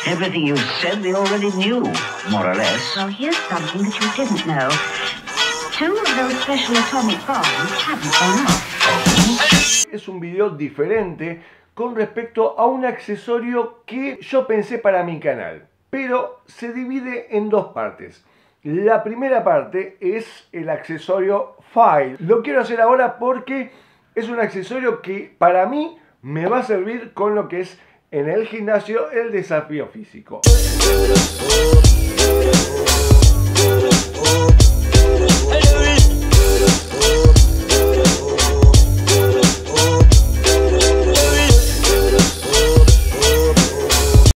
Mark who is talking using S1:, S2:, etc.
S1: Everything you said we already knew, more or less.
S2: Well, here's something that you didn't know. 2 of those special atomic bombs haven't gone off.
S3: Es un video diferente con respecto a un accesorio que yo pensé para mi canal, pero se divide en 2 partes. La primera parte es el accesorio file. Lo quiero hacer ahora porque es un accesorio que para mí me va a servir con lo que es en el gimnasio el desafío físico.